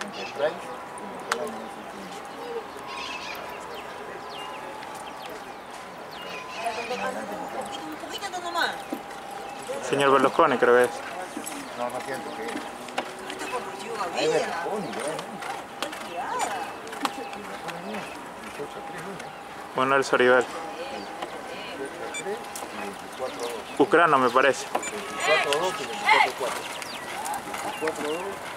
Enterprise. Un poquito nomás. Señor Berlusconi, creo que es. No, no siento que es. Esto con Rocío Ahí me Gaviria. pone, ¿verdad? Tirada. Manuel Soribel. 18-3 y 24-2. Ucrano, me parece. 24-2 y 24-4. 24-2.